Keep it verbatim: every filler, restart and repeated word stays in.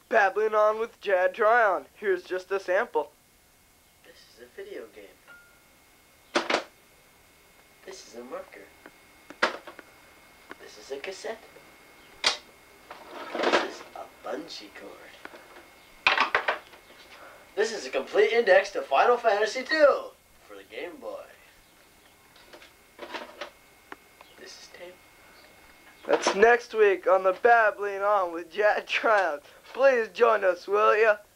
Babbling On with Jad Tryon. Here's just a sample. This is a video game. This is a marker. This is a cassette. This is a bungee cord. This is a complete index to Final Fantasy two for the Game Boy. This is tape. That's next week on the Babbling On with Jad Tryon. Please join us, will ya?